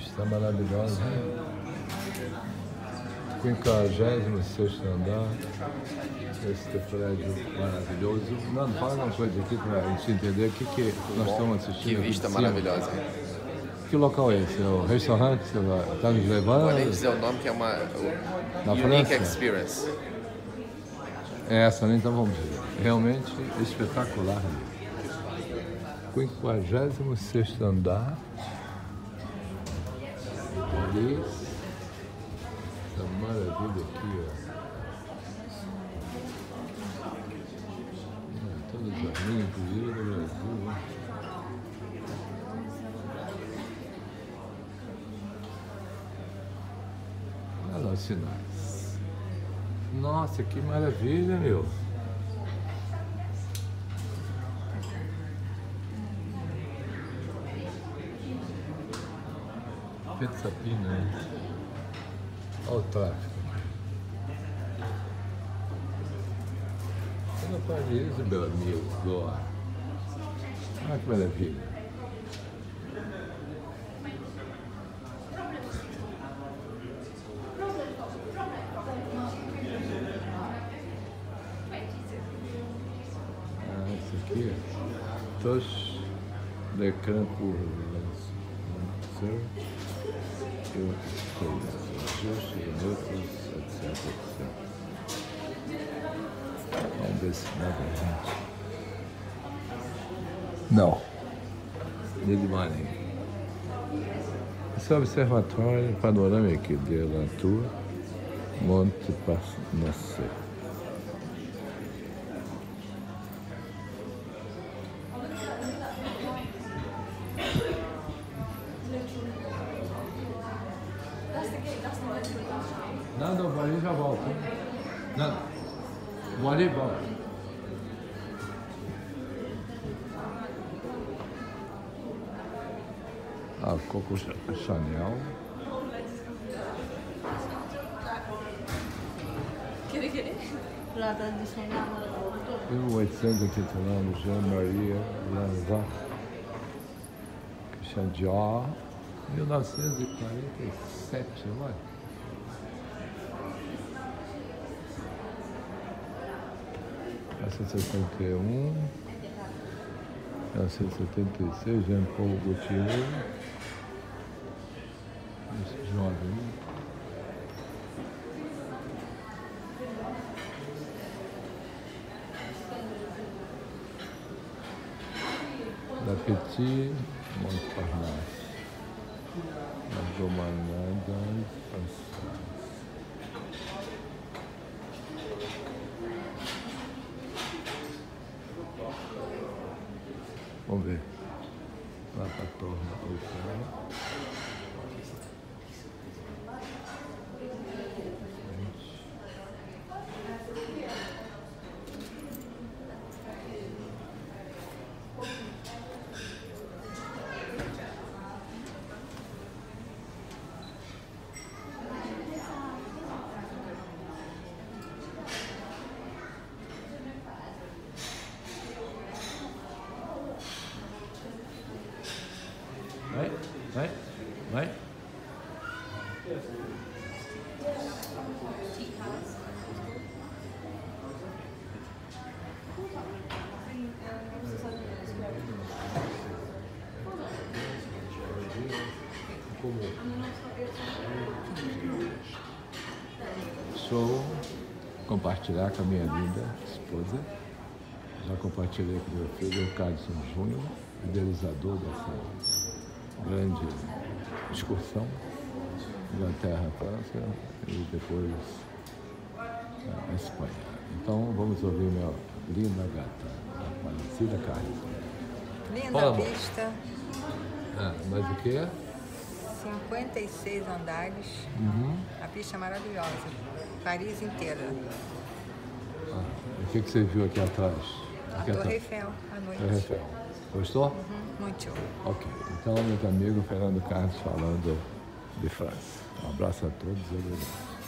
vista maravilhosa, hein? 56º andar, esse prédio maravilhoso. Não, fala uma coisa aqui para a gente entender o que nós estamos assistindo. Que vista maravilhosa. Que local é esse? É o restaurante que você está nos levando? Vou nem dizer o nome, que é uma unique experience. É essa, né? Então vamos ver. Realmente espetacular. 56º andar. Ali. Essa maravilha aqui, ó. Todas as linhas, inclusive do Brasil, né? Olha lá os sinais. Nossa, que maravilha, meu! Petsapina, né? Olha o tráfego. Olha o paraíso, meu amigo. Olha que maravilha. Esse aqui é touch l'écran pour lancer. Ajustes, neutros, etc. Vamos ver se dá pra gente. Não. Need money. Esse é o observatório panorâmico de la Tour Montparnasse. Não, vou ali e já volto. Não, vou ali e volto. Ah, Coco Chanel. 1889, Jean-Marie Lanvin. Christian Dior. 1947, olha. Essa 71, 1976, Jean-Paul Gaultier, esse jovem. La Petite, Montparnasse, La Gomanada, vamos ver. Plataforma Hotel. Vai. Sou compartilhar com a minha linda esposa. Já compartilhei com meu filho, o Carlos Júnior, idealizador dessa grande excursão, Inglaterra, França e depois a Espanha. Então vamos ouvir minha linda gata, a Aparecida Carlos. Linda vista. Mas o que é? 56 andares. A pista é maravilhosa. Paris inteira. O que você viu aqui atrás? A Torre Eiffel, à noite. Torre Eiffel. Gostou? Muito. Ok. Então, meus amigos, Fernando Carlos falando de França. Um abraço a todos e obrigado.